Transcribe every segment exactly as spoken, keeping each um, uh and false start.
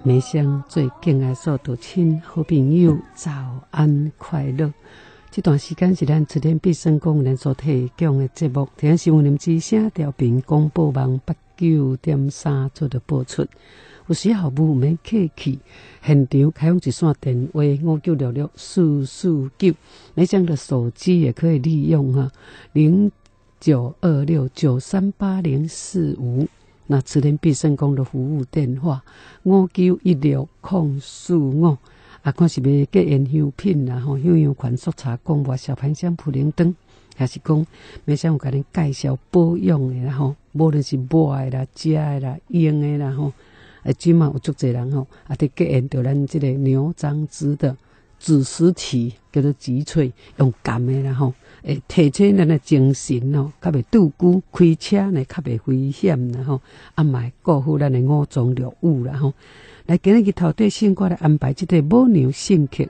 梅香最敬爱所有亲好朋友，早安快乐！这段时间是咱出天必胜公人所提供的节目，听新闻林之声调频广播网八九点三做的播出。有时候无免客气，现场开放一线电话五九六六四四九，你这样的手机也可以利用哈零九二六九三八零四五。那慈天必胜宫的服务电话五九一六零四五，啊，看是要结缘香品啦吼，香香款速茶、广播小盘香、普灵灯，还是讲要想有甲恁介绍保养的啦吼，无论是抹的啦、食的啦、用的啦吼，啊，即嘛有足侪人吼，啊，伫结缘着咱即个牛樟芝的止湿器，叫做植萃，用甘的啦吼。诶，提醒咱的精神哦，较袂拄久，开车呢较袂危险啦吼，啊，嘛会顾好咱的五脏六腑啦吼。来，今日头底先我来安排即个母牛圣曲。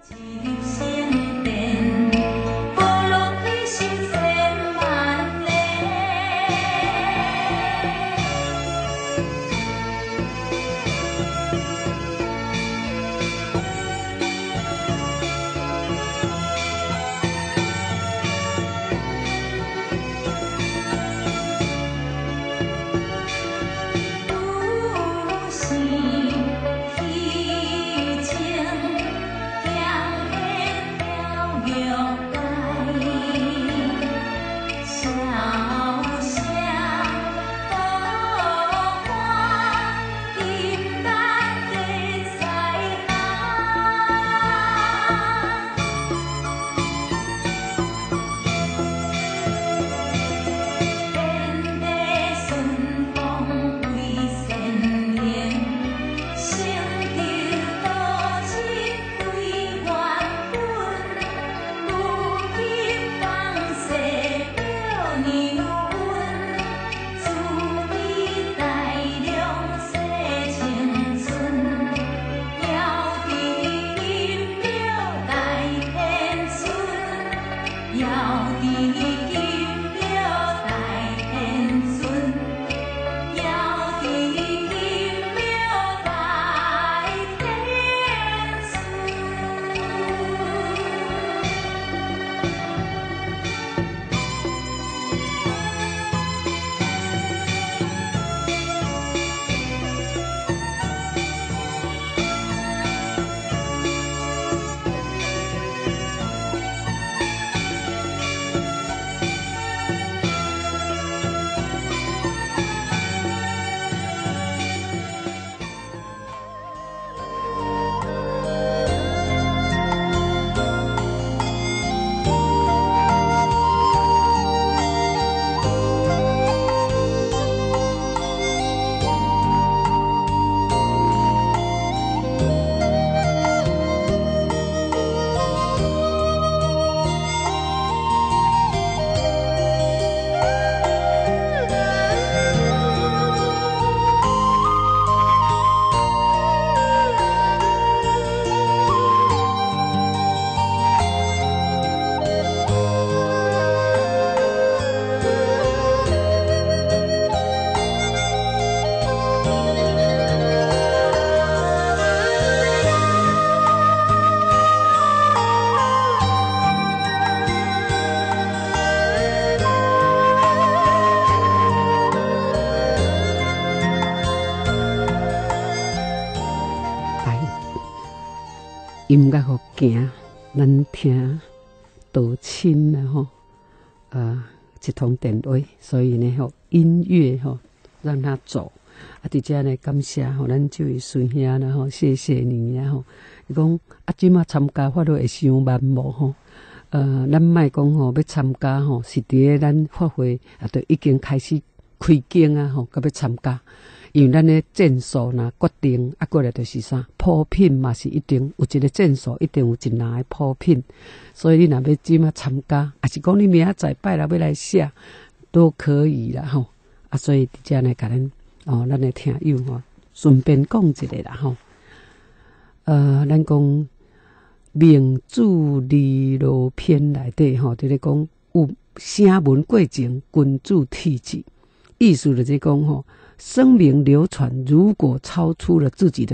音乐互行，咱听多亲啊吼，呃，一通电话，所以呢，吼音乐吼让它走。啊，伫遮呢，感谢吼咱这位孙兄啦吼，谢谢你啦吼。伊讲啊，即马参加法律会伤慢无吼？呃，咱莫讲吼要参加吼，是伫咧咱发挥啊，都已经开始开经啊吼，甲要参加。因为咱的证书呐决定，啊过来就是啥普品嘛是一定有一个证书，一定有一拿的普品。所以你若要即马参加，还是讲你明仔载拜六要来写，都可以啦吼。啊，所以伫遮呢，甲咱哦，咱的听友吼，顺便讲一个啦吼。呃，咱讲明主离罗篇内底吼，就是讲有声闻过程，君主体制，意思就是讲吼。声名流传，如果超出了自己的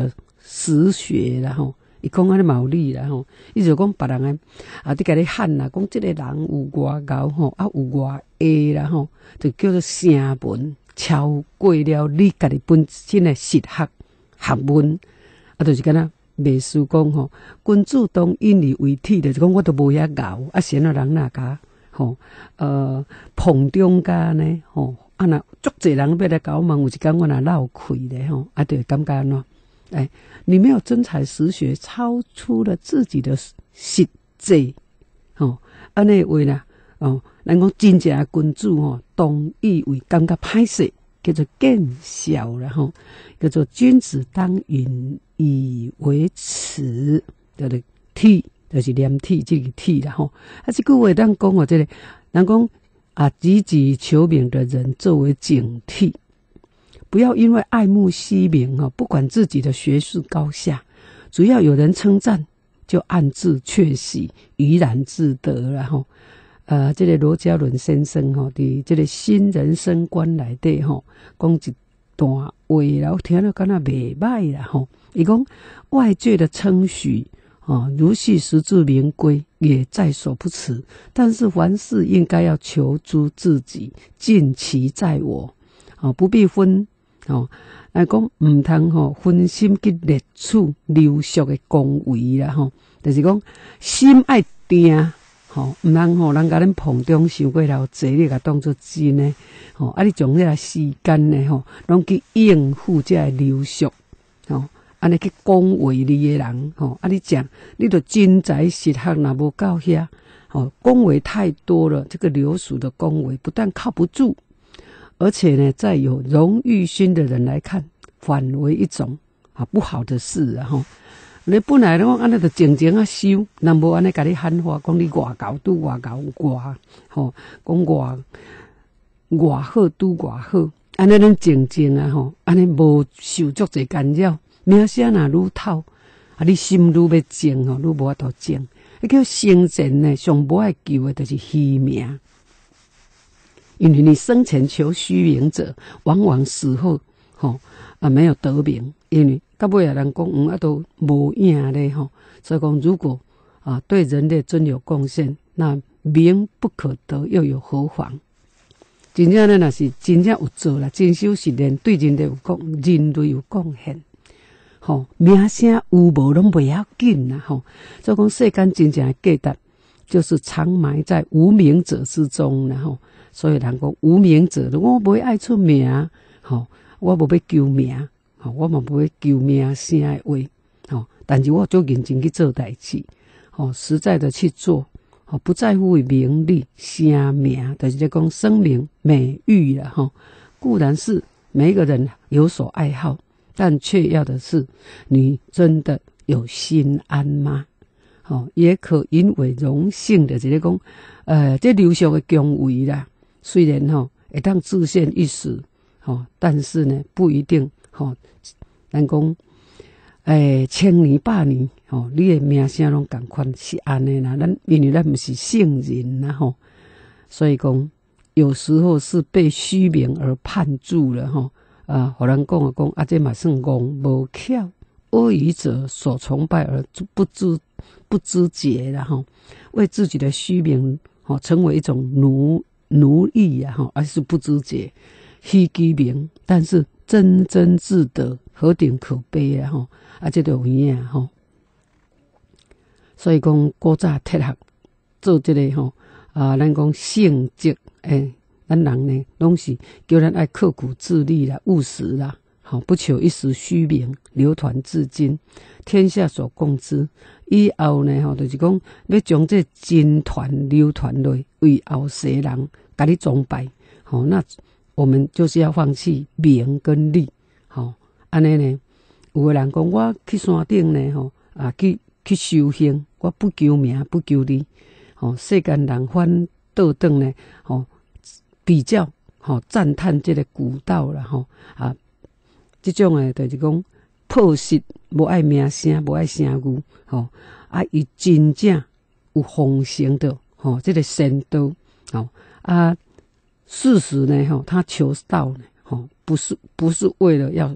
实学啦吼。伊讲安尼嘛有理啦吼，伊就讲别人诶啊，你甲你喊啦，讲即个人有外高吼，啊有外会啦吼，就叫做声闻超过了你家己本身诶实学学问，啊，就是敢若秘书讲吼，君子当引以为体，就是讲我都无遐高，啊，谁那人哪甲吼，呃，捧中间呢吼，啊若足侪人要来搞问，有一天我若闹开咧吼，啊，就会感觉安怎？哎，你没有真才实学，超出了自己的实际，吼，安尼话啦，哦，咱讲真正的君子吼，当以为感觉歹势，叫做见笑啦吼，叫做君子当引以为耻，叫做体，就是念体这个体啦吼。啊，这句话咱讲哦，这个人讲啊，汲汲求名的人作为警惕。不要因为爱慕虚名哦，不管自己的学识高下，只要有人称赞，就暗自窃喜，怡然自得了吼。呃，这个罗家伦先生吼，伫这个新人生观内底吼，讲一段话，然后听了感觉袂歹啦吼。伊讲外界的称许哦，如系实至名归，也在所不辞。但是凡事应该要求诸自己，尽其在我，哦，不必分。哦，来讲唔通吼分心去列取流俗的恭维啦吼，就是讲心爱定吼，唔通吼人甲恁捧中想过了济，你甲当作真诶吼，啊你将这个时间呢吼，拢去应付这个流俗吼，安尼去恭维你的人吼，啊你讲你著真才实学若无到遐吼，恭维太多了，这个流俗的恭维不但靠不住。而且呢，在有荣誉心的人来看，反为一种啊不好的事啊吼。你本来拢安尼就静静啊修，若无安尼甲你喊话，讲你外高拄外高外吼，讲外外好拄外好，安尼咱静静啊吼，安尼无受足侪干扰，名声若愈透，啊你心愈要静吼，愈无法度静。迄叫生前呢，上无爱求的就是虚名。因为你生前求虚名者，往往死后吼啊没有得名，因为到尾啊人讲嗯啊都无影咧吼，所以讲如果啊对人类真有贡献，那名不可得又有何妨？真正呢，若是真正有做啦，真修实练，对人类有贡人类有贡献，吼名声有无拢不要紧啦吼。所以讲世间真正的价值，就是藏埋在无名者之中啦吼。所以人讲无名者，我不会爱出名，吼，我无要求名，吼，我嘛不要求名声的话，吼，但是我做认真去做代志，吼，实在的去做，吼，不在乎名利声名，就是在讲声名美誉了，吼。固然是每一个人有所爱好，但却要的是你真的有心安吗？吼，也可引为荣幸的，就是讲，呃，这流俗的恭维啦。虽然吼会当自现一时，吼，但是呢不一定吼。咱讲，诶，千年百年，吼，你的名声拢共款是安尼啦。咱因为咱不是圣人啦，吼，所以讲有时候是被虚名而判住了，吼。啊，互人讲啊讲，啊，这嘛算戆无巧，阿谀者所崇拜而不知不知节啦，吼，为自己的虚名，吼，成为一种奴。奴役呀，哈，而是不知节，虚机名，但是真真自得，何等可悲啊！哈，啊，这都有影啊！哈，所以讲古早铁学做这个吼啊，咱讲性质诶，咱人呢拢是叫咱爱刻苦自立啦、务实啦，好不求一时虚名，流传至今，天下所共知。以后呢，吼，就是讲要将这真传流传落，为后世人甲你崇拜，吼，那我们就是要放弃名跟利，吼，安尼呢，有个人讲我去山顶呢，吼啊，去去修行，我不求名，不求利，吼，世间人反倒转呢，吼，比较，吼，赞叹这个古道啦，吼啊，这种诶，就是讲。朴实，无爱名声，无爱声誉，吼、哦、啊！伊真正有奉行的，吼、哦，这个仙道，吼、哦、啊！事实呢，吼、哦，他求道呢，吼、哦，不是不是为了要，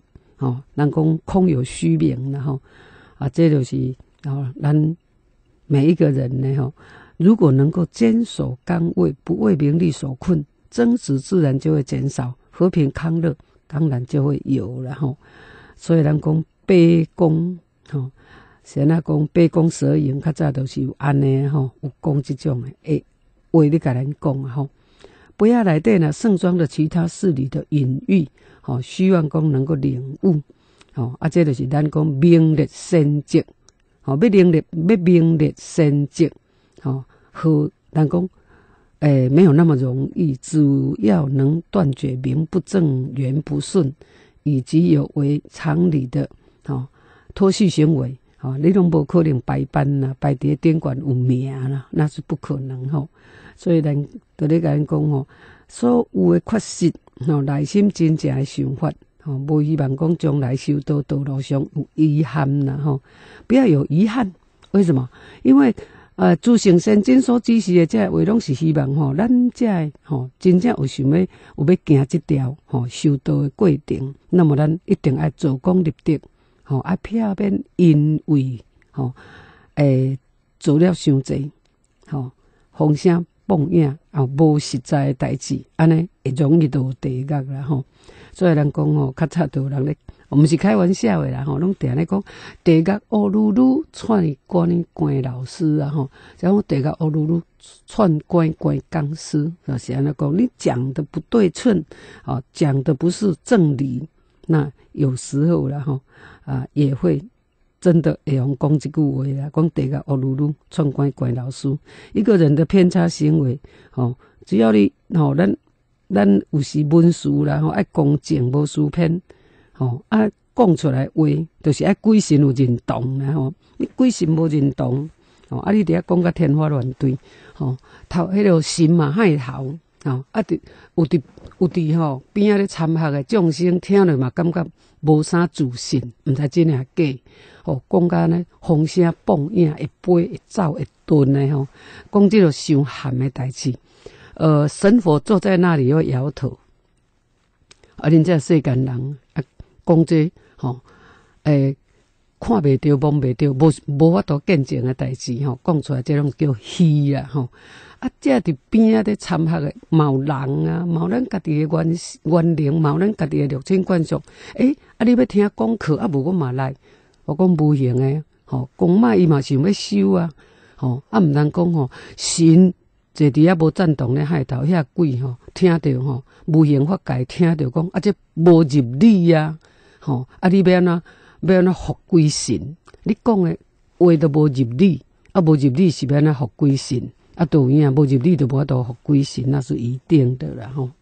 吼，人讲空有虚名然后啊，这就是哦，咱每一个人呢吼，如果能够坚守岗位，不为名利所困，争执自然就会减少，和平康乐当然就会有了吼。所以人讲杯弓吼，先啊讲杯弓蛇影，较早都是有安尼吼，有讲这种的诶话你甲咱讲吼。不要内底呢盛装的其他事理的隐喻，吼，希望讲能够领悟，吼，啊，这就是咱讲名列先职，吼，要名列要名列先职，吼，和咱讲，诶，没有那么容易，只要能断绝名不正言不顺，以及有违常理的，吼，脱序行为，吼，你拢无可能排班啦，排伫典馆有名啦，那是不可能吼。所以咱就咧甲咱讲吼，所有诶缺失吼，内心真正诶想法吼，无希望讲将来修道道路上有遗憾啦吼，不要有遗憾。为什么？因为呃，诸圣先真所指示诶，这话拢是希望吼，咱这吼真正有想要有要行这条吼修道诶过程，那么咱一定爱做功立德吼，爱避免因为吼诶做了伤济吼，风声。放影啊，无实在诶代志，安尼会容易落地狱啦吼。所以人讲吼，较早都有人咧，毋是开玩笑诶啦吼，拢定咧讲地狱乌噜噜串关关老师啊吼，然后地狱乌噜噜串关关钢丝，就是安尼讲，你讲的不对称，啊，讲的不是正理，那有时候啦吼啊也会。真的会用讲一句话啦，讲地狱乌噜噜串关关老师。一个人的偏差行为，吼，只要你吼，咱咱有时文字啦，吼，爱公正无私偏，吼，啊，讲出来话，就是爱鬼神有认同啦，吼，你鬼神无认同，吼，啊，你伫遐讲甲天花乱坠，吼，头迄个心嘛害头，吼，啊，伫有伫有伫吼边仔咧参学诶众生听了嘛，感觉无啥自信，毋知真诶假。吼，讲甲呢风声放影会飞会走会遁的吼，讲这个伤寒的代志。呃，神佛坐在那里会摇头，啊，恁这世间人啊，讲这吼，诶，看袂着摸袂着，无无法度见证的代志吼，讲出来这种叫虚啦吼。啊，这伫边啊咧参学的，毛人啊，毛咱家己的原原灵，毛咱家己的六亲眷属。诶、欸，啊，你要听讲课啊，无我嘛来。我讲无形诶，吼，公妈伊嘛想要修啊，吼，啊毋通讲吼，神坐伫遐无赞同咧海头遐鬼吼，听着吼，无形法界听着讲，啊这无入理啊，吼，啊你要安怎要安怎服鬼神？你讲诶话都无入理，啊无入理是要安怎服鬼神？啊都有影无入理就无法度服鬼神，那是一定的啦吼。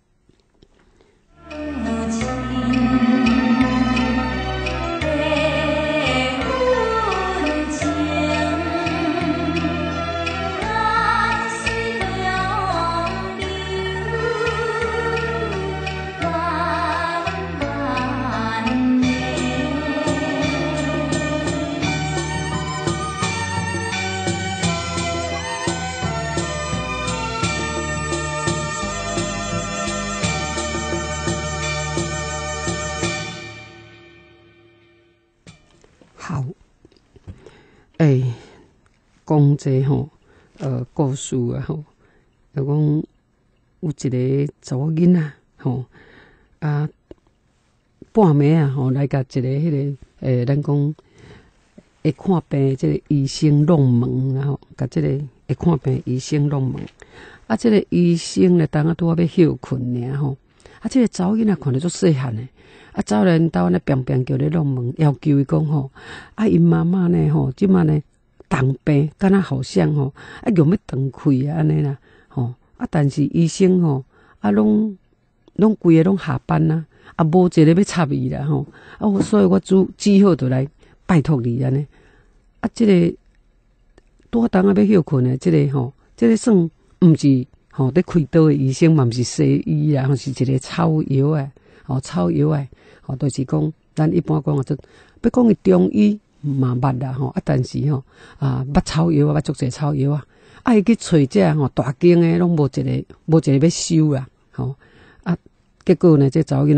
好，诶、欸，讲这吼，呃，故事啊吼，就讲有一个查某囡仔吼，啊，半暝啊吼，来甲一个迄、那个诶，咱讲会看病即个医生弄门然后，甲即个会看病医生弄门，啊，即、这个医生咧，当啊拄啊要休困尔吼，啊，即、这个查某囡仔看着足细汉诶。啊，走来因兜安尼乒乒叫咧弄门，要求伊讲吼，啊，因妈妈呢吼，即马呢重病，敢若好像吼，啊，用要断开啊安尼啦，吼，啊，但是医生吼，啊，拢拢规个拢下班啦，啊，无一个要插伊啦吼，啊，所以我只只好就来拜托你安尼，啊，即、这个拄啊当啊要休困诶，即、这个吼，即、这个算毋是吼咧开刀诶医生嘛，毋是西医啦，吼是一个草药诶。哦，草药诶，吼，就是讲，咱一般讲啊，就要讲伊中医嘛捌啦，吼，啊，但是吼啊，捌草药啊，捌足侪草药啊，啊，伊去找这吼大间诶，拢无一个，无一个要收啦，吼，啊，结果呢，这查某囡仔就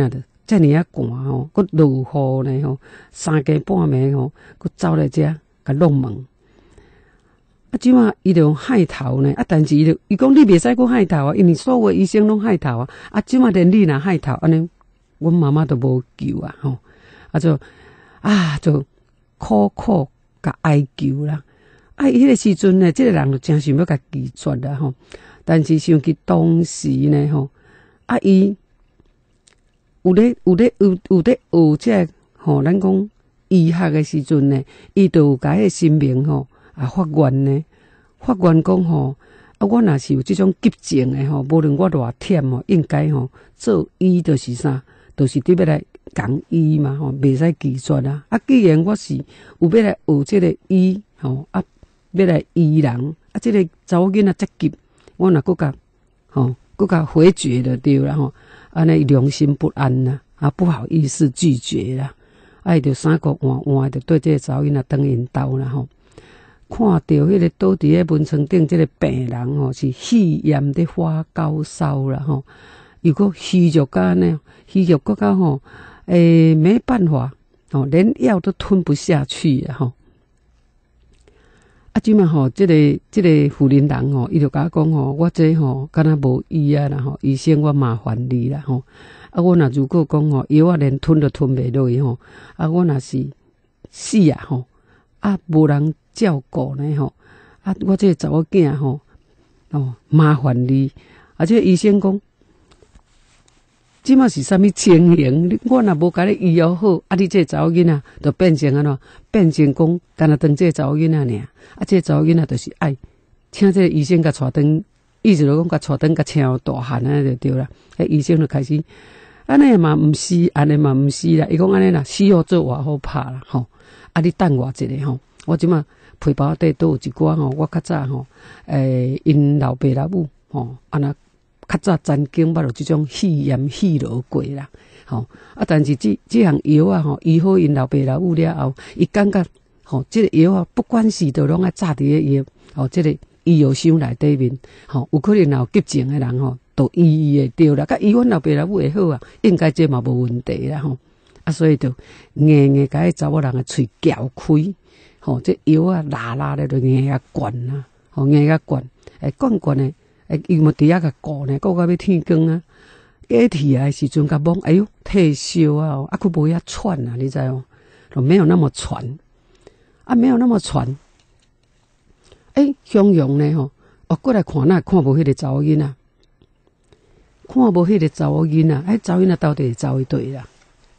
遮尔啊寒吼，佮落雨呢吼，三更半暝吼，佮走来遮甲弄门。啊，即马伊就用海头呢，啊，但是伊就伊讲你袂使讲海头啊，因为所有医生拢海头啊，啊，即马连你若海头，安尼，阮妈妈都无救啊，吼，啊就啊就苦苦甲哀求啦，啊，迄个时阵呢，即、這個人就真想要甲拒绝啦，吼，但是想起當時呢，吼，啊，伊有咧有咧有有咧學即個吼，咱講醫學嘅時陣呢，伊就有甲迄個心明吼。啊，法院呢？法院講吼，啊，我若是有即種急症的吼，無論我偌忝吼，應該吼做醫就是啥，就是得要來講醫嘛吼，袂使拒絕啊。啊，既然我是有要來學即個醫吼，啊，要來醫人，啊，即、這個查某囡仔遮急，我若佫甲吼，佫甲回絕就對啦吼，安尼良心不安啦，啊，不好意思拒絕啦，啊，伊就三個換換，就對即個查某囡仔轉因兜啦吼。看到迄個倒佇咧門床頂，即個病人吼是氣焰的發高燒啦吼，又閣虛弱甲呢，虛弱閣較吼，誒沒辦法吼，連藥都吞不下去啊吼。啊，即嘛吼，即、這個即、這個婦人人吼，伊就甲我講吼，我這吼敢若無醫啊啦吼，醫生我麻煩你啦吼。啊，我若如果講吼，藥啊連吞都吞袂落去吼，啊，我若是死啊吼，啊，無人照顧呢吼，啊，我這個查某囝吼，哦，麻煩你。啊，這個醫生講，即馬是啥物情形？我若無甲你醫療好，啊，你這個查某囡仔就變成安怎？變成講，干那當這個查某囡仔爾。啊，這個查某囡仔就是愛請這個醫生甲帶轉，意思就講甲帶轉甲請大漢安尼就對啦。迄醫生就開始，安尼嘛毋是，安尼嘛毋是啦。伊講安尼啦，死好做活好拍啦，吼。啊，你等我一下吼，我即馬。皮包底都有一寡吼，我較早吼，誒，因老爸老母吼，安那較早曾經捌着即種肺炎肺癆過啦，吼啊，但是即即項藥啊吼，醫好因老爸老母了後，伊感覺吼，即、這個藥啊，不管是都攏愛炸佇個藥，吼，即、這個醫藥箱內底面，吼，有可能有急症誒人吼，都醫會着啦，甲醫阮老爸老母會好啊，應該這嘛無問題啦吼，啊，所以就硬硬甲迄查某人誒喙撬開。吼、哦，這藥啊，拉拉咧就硬啊灌啊，吼硬啊灌，誒灌灌咧，誒伊冇底下個鼓呢，鼓到要天光啊，解體啊時陣甲懵，哎喲退燒啊，啊佢無遐喘啊，你知哦，就沒有那麼喘，啊沒有那麼喘，誒向陽呢吼，哦過來看那看無迄個查某囡仔，看無迄個查某囡仔，迄查某囡仔到底會走去對啦。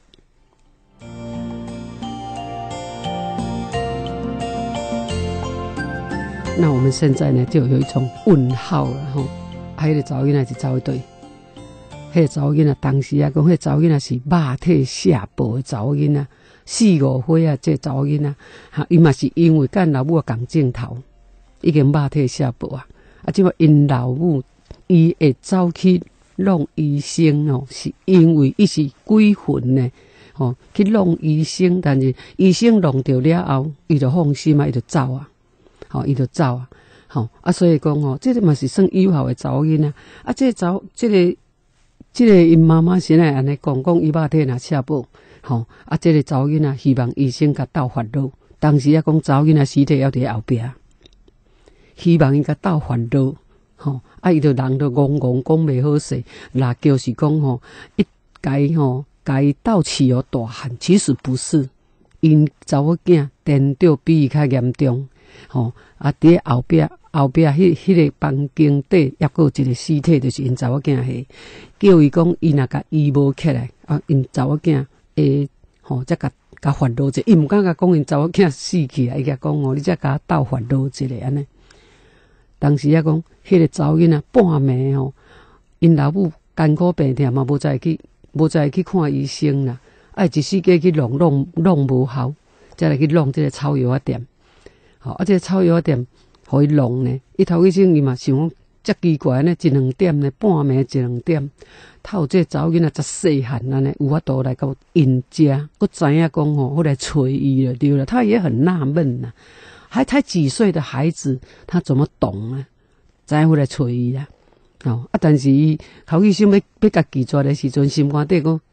那我們現在呢，就有一種問號了吼，啊，迄個查某囡仔是走去對，迄個查某囡仔當時啊，講迄個查某囡仔是肉體下薄的查某囡仔，四五歲啊，這查某囡仔，哈，伊嘛是因為跟老母啊共鏡頭，已經肉體下薄啊，啊，即話因老母伊會走去弄醫生哦，是因為伊是鬼魂呢，吼，去弄醫生，但是醫生弄掉了後，伊就放心啊，伊就走啊。吼，伊就走啊，吼啊，所以講吼，這個嘛是算有效的查某囡仔啊，這個查，這個，這個因媽媽先來安尼講講，伊肉體若下薄，吼啊，這個查某囡仔希望醫生甲鬥煩惱，當時啊講查某囡仔屍體還佇後壁，希望伊甲鬥煩惱，吼啊，伊就人就戇戇講袂好勢，那就是講吼，一該吼該鬥氣有大漢，其實不是，因查某囝電到比伊較嚴重。吼啊！佇後壁後壁迄迄個房間底，抑閣有一個屍體，就是因查某囝下，叫伊講伊若甲醫無起來，啊，因查某囝誒，吼，則甲甲煩惱者，伊毋敢甲講因查某囝死去啊，伊甲講哦，你則甲鬥煩惱一個安尼。當時啊講，迄個查某囡仔半暝吼，因老母艱苦病痛嘛，無再去無再去看醫生啦，啊，一世界去弄弄弄無效，則來去弄即個草藥店。吼，啊！這個草藥店互伊弄呢，伊頭起先伊嘛想講，遮奇怪呢，一兩點呢，半暝一兩點，透這查某囡仔遮細漢安尼，有法度來到因家，佫知影講吼，我來找伊了，對了，他也很納悶吶，還才幾歲的孩子，他怎麼懂呢？知影我來找伊啦，哦啊！但是伊頭起先要要甲拒絕的時陣，心肝底講，佫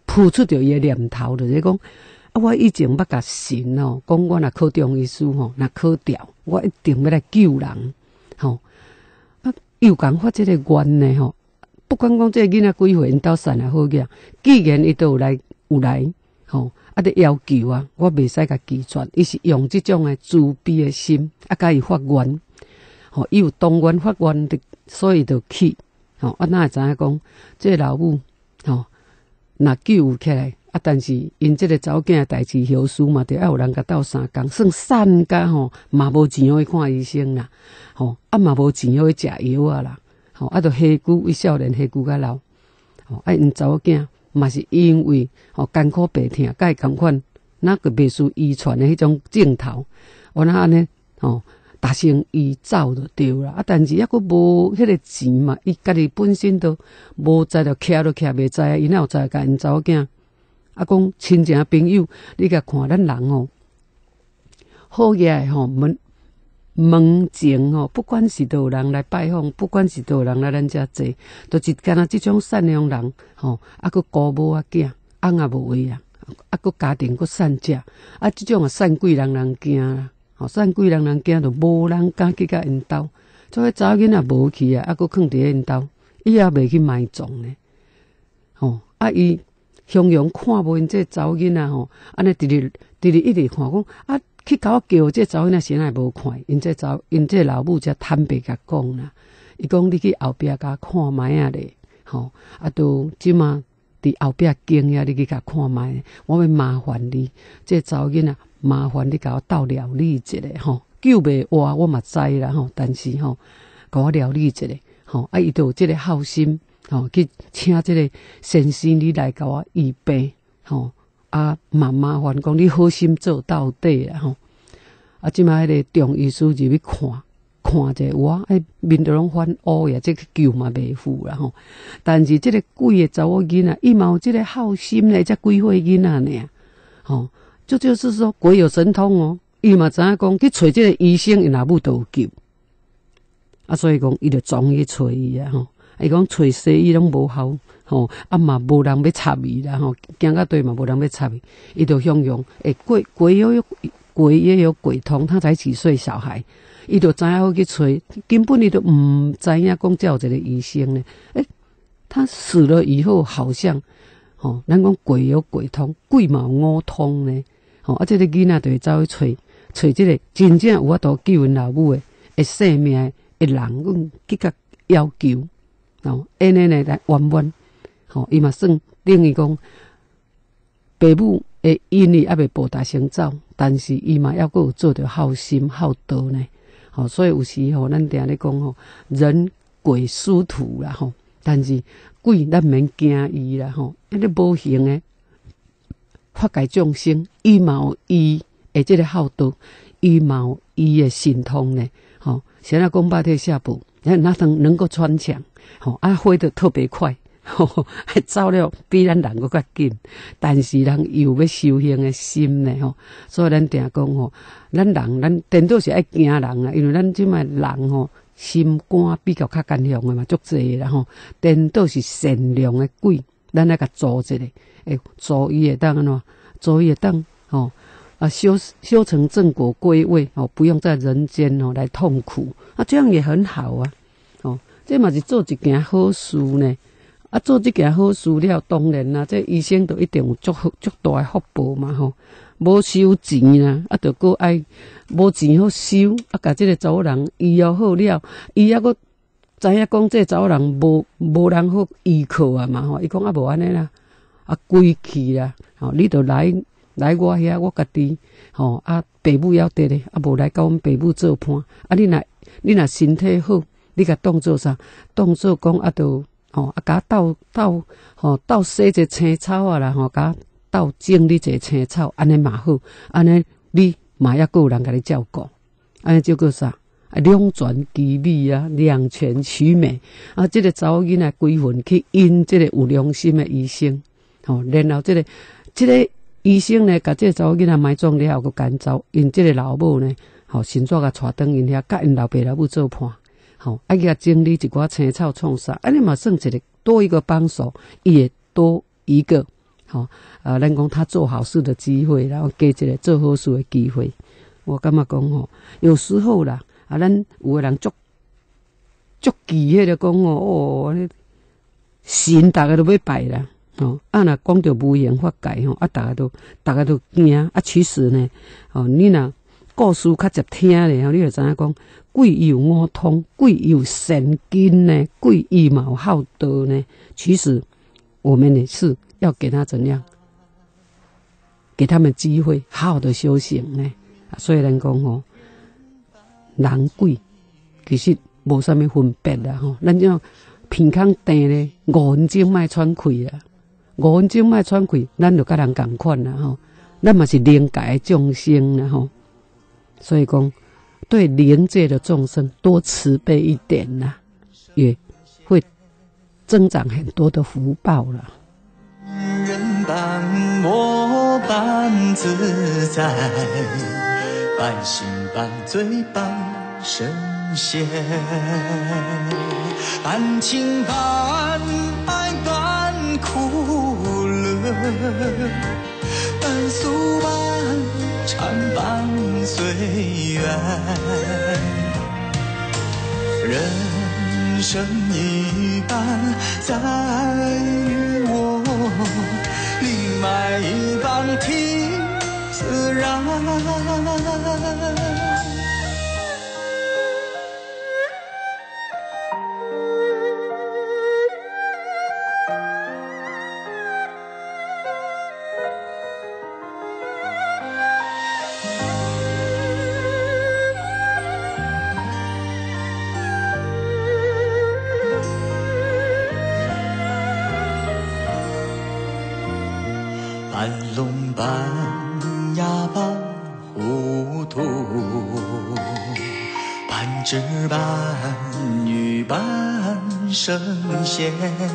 浮出着伊诶念头，就是讲啊，我以前捌甲神哦，讲我若考中医师吼，若考调，我一定要来救人，吼、啊，又讲发即个愿呢吼。不管讲这个囡仔几岁，因兜善也好个，既然伊都有来有来，吼、啊，得要求啊，我袂使甲拒绝。伊是用即种诶慈悲诶心，啊，甲伊发愿，吼、伊有当愿发愿的，所以就去，吼、啊，哪会知影讲，这个老母，吼、若救有起来，啊，但是因即个查某囝代志后事嘛，得要有人甲斗相共，算善甲吼，嘛无钱互伊看医生啦，吼、啊，嘛无钱互伊食药啊啦。吼，啊，著下久为少年下久甲老，吼，啊，因查某囝嘛是因为吼艰苦病痛，甲伊共款，那个袂输遗传的迄种镜头，我那安尼吼，达成伊走就对啦。啊，但是抑佫无迄个钱嘛，伊家己本身都无知着徛都徛袂知啊，伊哪有知甲因查某囝啊讲亲情朋友，你甲看咱人吼，好嘢吼门。门前吼，不管是倒有人来拜访，不管是倒有人来咱遮坐，都是干那即种善良人吼，啊，佫姑母啊囝，翁也无位啊，啊，佫家庭佫善食，啊，即种啊善贵人人惊啦，吼，善贵人人惊，就无人敢去甲因兜，所以查某囡仔无去啊，啊，佫囥伫因兜，伊也袂去埋葬呢，吼，啊，伊形容看无因这查某囡仔吼，安尼直直直直一直看讲啊。去甲我叫这查某囡仔先来无看，因这查因这老母才坦白甲讲啦。伊讲你去后壁甲看卖啊咧，吼啊都即马伫后壁经呀，你去甲看卖，我要麻烦你，这查某囡仔麻烦你甲我斗料理一下吼，救袂活我嘛知啦吼，但是吼甲我料理一下吼，啊伊都有即个好心吼，去请即个先生你来甲我医病吼。啊，嘛麻烦讲你好心做到底啦吼！啊，即摆迄个中医师入去看，看者我哎面都拢翻乌呀，这个救嘛袂赴啦吼。但是即个贵个查某囡仔，伊嘛有即个好心咧，才几岁囡仔呢？吼，这就是说鬼有神通哦。伊嘛知影讲去找即个医生，因老母都有救。啊，所以讲伊就总去找伊啊吼。伊讲找西医拢无效。吼，啊嘛无人要插伊啦吼，行到对嘛无人要插伊，伊就形容诶鬼鬼也有鬼也有鬼通，他才几岁小孩，伊就知影要去找，根本伊都毋知影讲叫一个医生呢。诶、欸，他死了以后好像，吼，咱讲鬼有鬼通，鬼嘛有五通呢。吼，啊，这个囡仔就会走去找找这个真正有法度救因老母诶，会生命诶人，阮去甲要求，吼，安尼呢来圆满。吼，伊嘛算等于讲，爸母会因伊还未报答成走，但是伊嘛要阁有做着好心好道呢。吼，所以有时吼，咱定咧讲吼，人鬼殊途啦吼，但是鬼咱免惊伊啦吼，迄个无形诶化解众生，伊嘛有伊诶即个好道，伊嘛有伊诶神通呢。吼，现在讲巴特下步，那能能够穿墙，吼啊飞得特别快。吼，还走了比咱人佫较紧，但是人有要修行的心呢吼，所以咱定讲吼，咱人咱颠倒是爱惊人啦，因为咱即卖人吼心肝比较较坚强的嘛，足济啦吼，颠倒是善良的鬼，咱来甲做一个，诶，做伊会当安怎，做伊会当吼啊修修成正果归位哦，不用在人间哦来痛苦，啊这样也很好啊，哦，这嘛是做一件好事呢。啊，做这件好事了，当然啦，这医生都一定有足足大的福报嘛吼，无收钱啦，啊，就搁爱无钱好收，啊，甲这个查某人医疗好了，伊还搁知影讲这查某人无无人好依靠啊嘛吼，伊讲啊无安尼啦，啊归去啦，吼，你就来来我遐，我家己吼啊，爸母要得咧，啊无来甲阮爸母做伴，啊你若你若身体好，你甲当做啥？当做讲啊，就。吼、哦，啊，甲斗斗吼斗洗一青草啊啦，吼，甲斗整理一青草，安尼嘛好，安尼你嘛也够有人甲你照顾，安尼就叫啥？啊，两全其美啊，两全其美啊！这个查某囡仔几分去因这个有良心的医生，吼、哦，然后这个这个医生呢，甲这个查某囡仔埋葬了后，佮赶走，因这个老母呢，吼、哦，迅速甲带转因遐，甲因老爸老母做伴。好，啊，伊甲整理一寡青草创啥，安尼嘛算一个多一个帮手，也多一个吼、哦，呃，咱讲他做好事的机会，然后给一个做好事的机会。我感觉讲吼，有时候啦，啊，咱有个人足足忌迄个讲哦，哦，神大家都要拜啦，哦，啊，若讲到无形法界吼，啊，大家都大家都惊，啊，其实呢，哦，你若故事较接听咧，吼，你就知影讲，鬼有五通，鬼有神经呢，鬼有嘛有好道呢。其实我们也是要给他怎样，给他们机会，好好的修行呢。所以咱讲吼，人鬼其实无啥物分别啦吼。咱要鼻孔甜咧，五分钟莫喘气啦，五分钟莫喘气，咱就甲人共款啦吼。咱嘛是灵界的众生啦吼。所以讲，对灵界的众生多慈悲一点啦，也会增长很多的福报啦。 人般莫般自在，半信半醉半神仙，半情半爱半苦乐，半俗半禅半随缘，人生一半在于我，另外一半听自然。半聋半哑半糊涂，半知半愚半圣贤，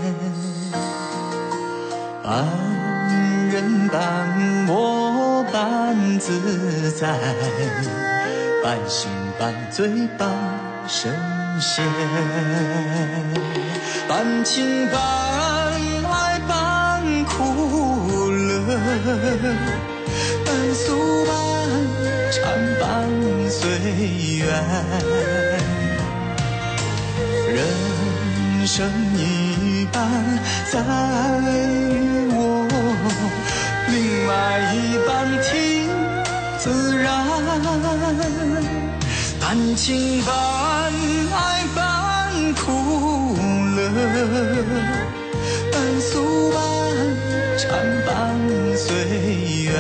半人半魔半自在，半信半醉半神仙，半情半爱半苦乐，半俗半禅半随缘，人生一半在于我，另外一半听自然，半情半爱半苦乐，半俗半禅半随缘，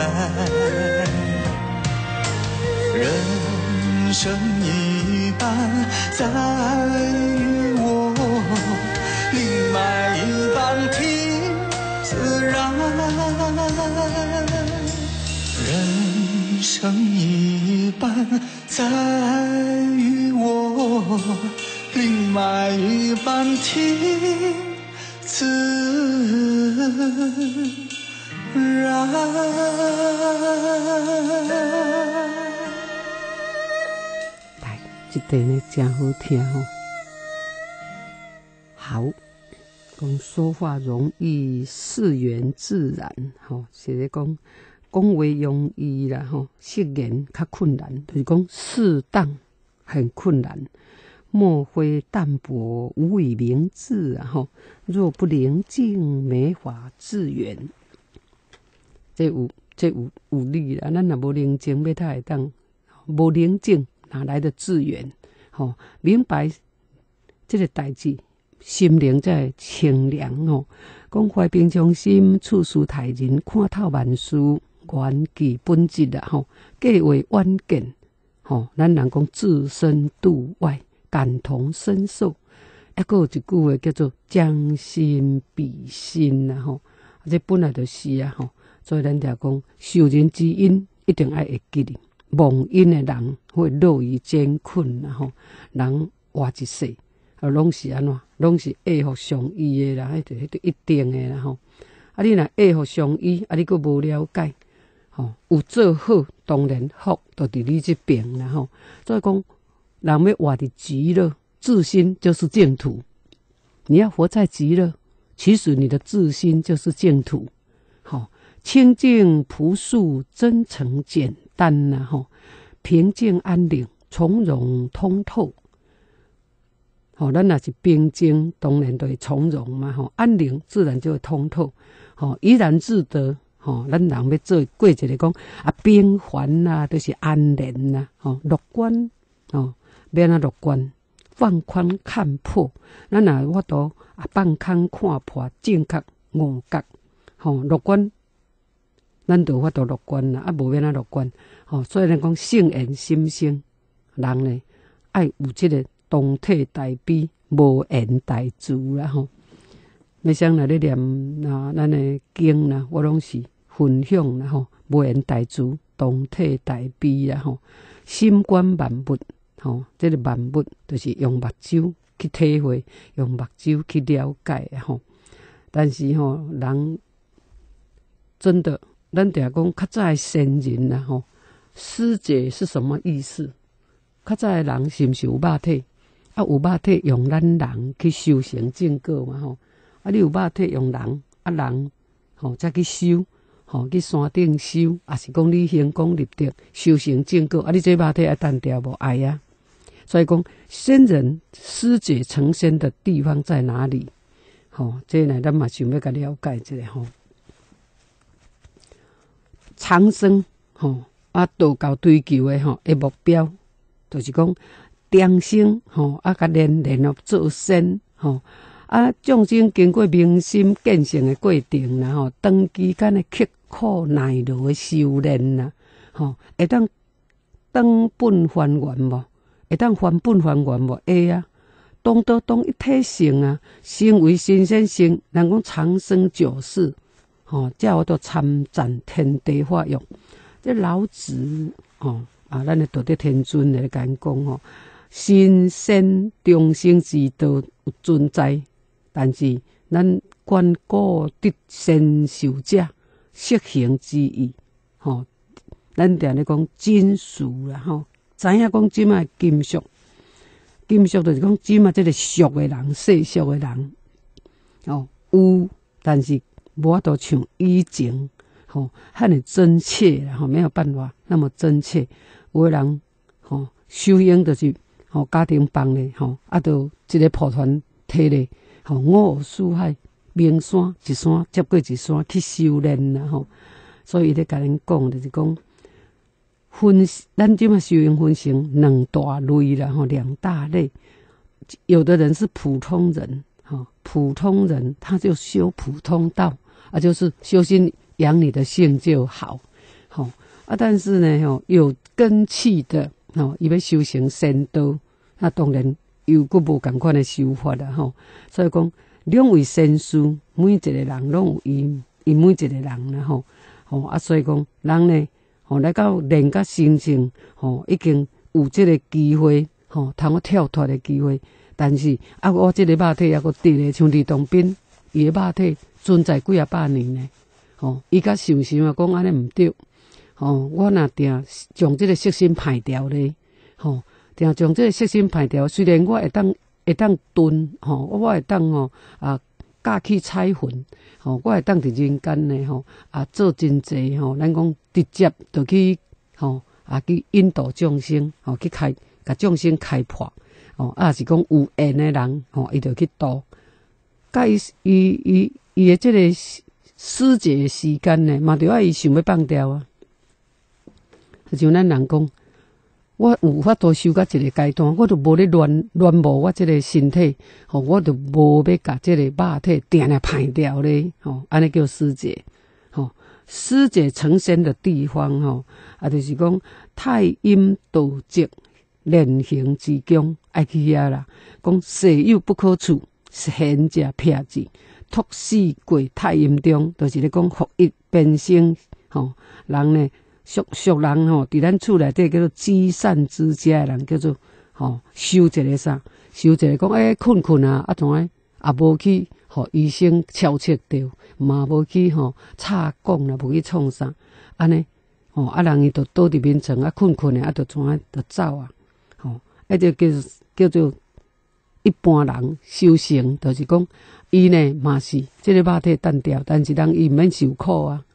人生一半在于我，另外一半听自然，人生一半在于我，另外一半听自然。 来，这段呢真好听吼。好，讲说话容易，事缘自然，吼，是咧讲讲话容易啦，吼，实言较困难，就是讲适当很困难。莫非淡泊无以明志啊！吼，若不宁静，没法致远。这有这有有理啦，咱若无宁静，要他会当无宁静，哪来的致远？吼，明白这个代志，心灵才会清凉哦。讲怀平常心，处事待人，看透万事，缘起本质啊！吼，计划远见，吼，咱人讲置身度外。感同身受，还佫有一句话叫做将心比心啦吼，这本来就是啊吼，所以咱就讲受人之因一定爱会记哩，忘因的人会落于艰困啦吼，人活一世啊，拢是安怎，拢是爱互相依的啦，迄就迄就一定的啦吼。啊，你若爱互相依，啊，你佫无了解，吼，有做好，当然福就伫你这边啦吼，所以讲。人要活的极乐，自心就是净土。你要活在极乐，其实你的自心就是净土。好、哦， 清净朴素，真诚简单呐、啊、吼，平静安宁，从容通透。吼、哦，咱若是平静，当然就会从容嘛吼，安宁自然就会通透。吼、哦，怡然自得。吼、哦，咱人要做过一个讲啊，平凡呐，都、就是安宁呐。吼、哦，乐观。哦，免啊乐观，放宽看破。咱若有法度啊，放空看破，正确误觉。吼、哦，乐观，咱就有法度乐观啦，啊，无免啊乐观。吼、哦，所以咱讲圣言心生，人呢爱有即个同体大悲，无言大智啦吼。要想来咧念啊，咱的经啦，我拢是分享啦吼，无言大智，同体大悲啦吼，心观万物吼，即、這个万物就是用目睭去体会，用目睭去了解吼。但是吼，人真的，咱定讲较早的先人啦吼，师姐是什么意思？较早的人是毋是有肉体？啊，有肉体用咱人去修成正果嘛吼。啊，你有肉体用人，啊人吼再去修，吼去山顶修，啊是讲你行功立德，修成正果，啊你这肉体爱单调无爱啊。所以讲先人师姐成仙的地方在哪里？吼，这呢咱嘛想要甲了解一下吼。长生吼啊，道教追求的吼的目标，就是讲长生吼啊，甲连连络做仙吼。啊，众生经过明心见性的过程啦，吼，长期间的刻苦耐劳的修炼啦，吼，会当当本还原无？会当还本还原无？会啊，当到当一体性啊，成为新鲜性，人讲长生久世，吼，才有都参赞天地法用。这老子吼啊，咱的道德天尊来讲讲吼，新鲜中生之道有存在。但是，咱观古得先受者，实行之意，吼，咱定咧讲金属啦，吼，知影讲即卖金属，金属就是讲即卖即个俗的人，世俗的人，哦，有，但是无法度像以前，吼，遐尼真切啦，吼，没有办法那么真切。有的人，吼，修行就是，吼，家庭帮咧，吼，啊，就一个抱团摕咧。吼，五湖四海，名山一山接过一山去修炼啦吼，所以伊咧甲咱讲就是讲分，咱即马修行分成两大类啦吼，两大类。有的人是普通人，吼，普通人他就修普通道啊，就是修心养你的性就好，吼啊。但是呢，吼有根气的，吼伊要修行仙道，那当然。又佫无共款的修法啦吼，所以讲两位仙师，每一个人拢有伊伊每一个人啦吼，吼啊，所以讲人呢，吼来到练甲心性，吼已经有即个机会，吼通我跳脱的机会。但是啊，我即个肉体也佫伫咧，像李东斌，伊个肉体存在几啊百年呢，吼伊甲想想啊，讲安尼毋对，吼我若定将即个色心排掉咧，吼。定将这个色心排掉，虽然我会当会当蹲吼，我会当吼啊架起彩云吼，我会当伫人间呢吼啊做真济吼，咱讲直接就去吼啊去引导众生吼去开，甲众生开破吼，啊是讲有缘的人吼，伊就去度。甲伊伊伊伊的这个师姐的时间呢，嘛着爱伊想要放掉啊，就像咱人讲。我有法度修到一个阶段，我就无咧乱乱磨我这个身体，吼，我就无要甲这个肉体定来排掉咧，吼，安尼叫师姐，吼，师姐成仙的地方，吼，啊，就是讲太阴道积炼形之功，爱去遐啦，讲世有不可处，贤者撇字，托死过太阴中，就是咧讲复一变生，吼，人呢。俗俗人吼，伫咱厝内底叫做积善之家的人，叫做吼修一个啥，修一个讲诶困困啊，啊怎诶也无去互医生敲切掉，嘛无去吼插讲啦，无去创啥，安尼吼啊人伊就倒伫眠床啊困困诶，啊就怎诶就走啊，吼，啊就叫叫做一般人修行，就是讲伊呢嘛是即个肉体单调，但是人伊毋免受苦啊。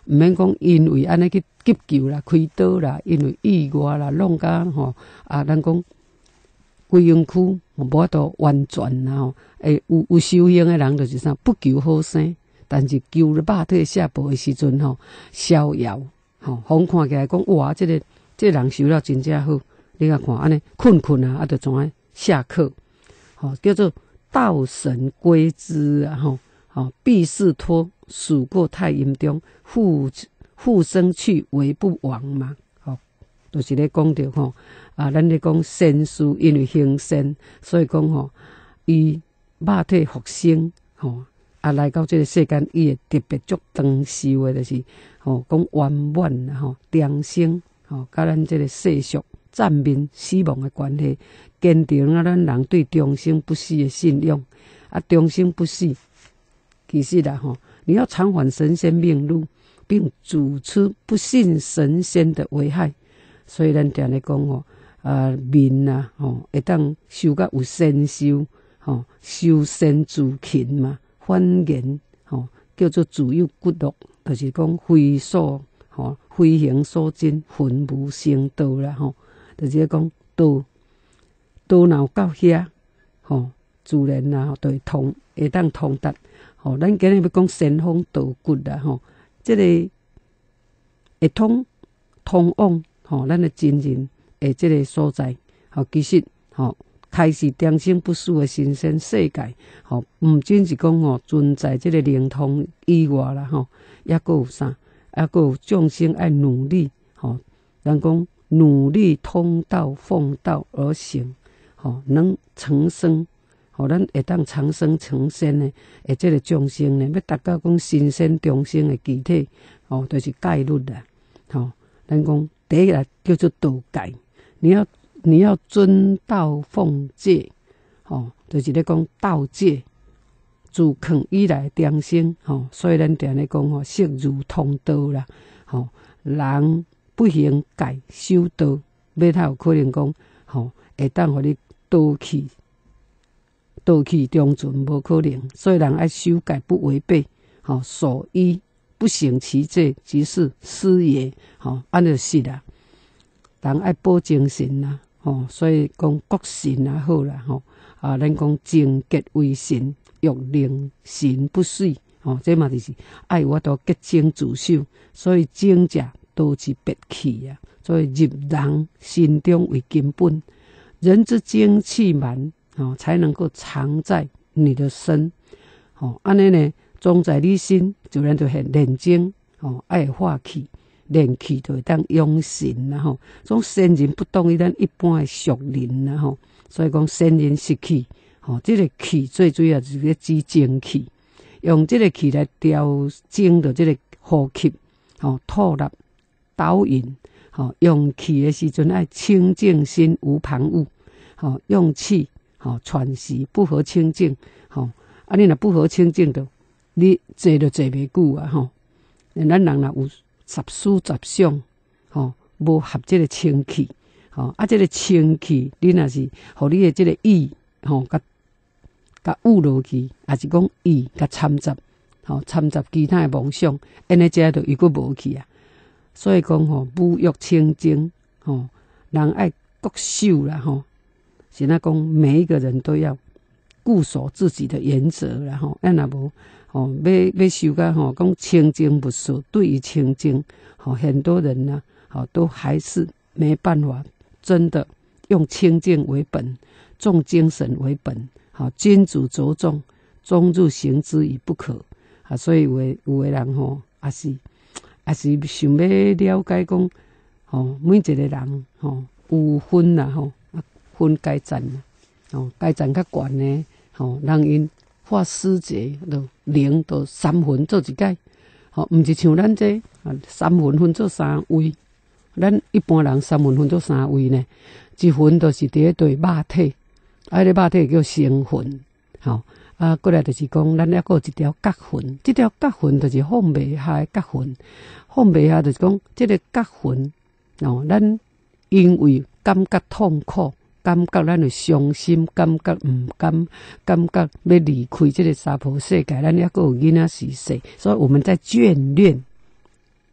毋免讲因为安尼去急救啦、开刀啦，因为意外啦，弄甲吼啊，咱讲规营区无法度完全啦吼，诶，有有修行诶人就是啥不求好生，但是求了肉体下步诶时阵吼，逍遥吼，互看起来讲哇，即、这个即、这个人修了真正好，你甲看安尼困困啊，啊，就怎啊下课，吼、叫做道神归之啊吼。哦，必是托数过太阴中，复复生去为不亡嘛。哦，就是咧讲着吼啊，咱咧讲善事，因为行善，所以讲吼，伊肉体复生，吼啊来到这个世间，伊会特别足长寿的，就是吼讲圆满啦吼，长生吼，甲咱这个世俗暂面死亡的关系，坚定啊咱人对终生不息的信仰啊，终生不息。其实啦，吼，你要偿还神仙命路，并阻出不信神仙的危害。所以咱常咧讲吼，啊面啊，吼会当修甲有善修，吼修善自勤嘛，反言吼叫做自有骨碌，就是讲非所吼非行所真，魂无成道啦，吼，就是讲道道若到遐，吼自然啦，就会通会当通达。吼、哦，咱今日要讲仙风道骨啦，吼，即、这个会通通往吼、哦，咱的真人诶，即个所在，吼、哦，其实吼、哦，开始长生不死的新鲜世界，吼、哦，毋仅是讲吼存在即个灵通以外啦，吼、哦，抑阁有啥，抑阁有众生爱努力，吼、哦，人讲努力通道奉道而行，吼、哦，能成生。吼，咱会当长生成仙呢，诶，即个众生呢，要达到讲新鲜众生的具体，吼，就是戒律啦。吼，咱讲第一个叫做道戒，你要你要遵道奉戒，吼，就是咧讲道戒，自肯以来长生，吼，所以咱常咧讲吼，色如通道啦，吼，人不行戒修道，要他有可能讲，吼，会当互你道气。道气中存无可能，所以人爱修戒不违背，吼，所依不行其罪，即是失也，吼，安尼就是啦。人爱保精神啦，吼，所以讲国神也好啦，吼，啊，咱讲精洁为神，欲令神不遂，吼，这嘛就是爱我都洁精自守，所以精者都是别气啊，所以入人心中为根本，人之精气满。哦，才能够藏在你的身，哦，安尼呢，装在你心，自然就很炼精，哦，爱化气，炼气就会当养神啦吼。种仙人不同于咱一般的俗人啦吼，所以讲仙人失气，吼，这个气最主要就是个指精气，用这个气来调整着这个呼吸，吼，吐纳导引，吼，用气的时阵爱清净心无旁骛，吼，用气。吼，喘息不合清净，吼，啊，你若不合清净的，你坐就坐袂久啊，吼。咱人若有十思十想，吼，无合这个清气，吼，啊，这个清气，你若是互你的这个意，吼，甲甲误落去，也是讲意甲掺杂，吼，掺杂其他的妄想，安尼这就又佫无去啊。所以讲吼，无欲清净，吼，人爱各守啦，吼。是那讲每一个人都要固守自己的原则，然后按那无哦，要要修个吼，讲清净不俗，对于清净，好、哦、很多人呢，好、哦、都还是没办法，真的用清净为本，重精神为本，好、哦、君子着重，终入行之以不可啊，所以有的有的人吼，也是也是想要了解讲，哦，每一个人吼有分啦吼。分阶层哦，阶层较悬呢，吼，人因化师节都灵都三分做一届，吼，毋是像咱这啊三分分做三位，咱一般人三分分做三位呢，一分就是伫咧对肉体，啊，迄个肉体叫生魂，吼，啊，过来就是讲，咱还佫有一条角魂，这条角魂就是放袂下的角魂，放袂下就是讲，这个角魂哦，咱因为感觉痛苦。感觉咱的伤心，感觉毋甘，感觉要离开这个娑婆世界，咱还阁有囡仔时世，所以我们在眷恋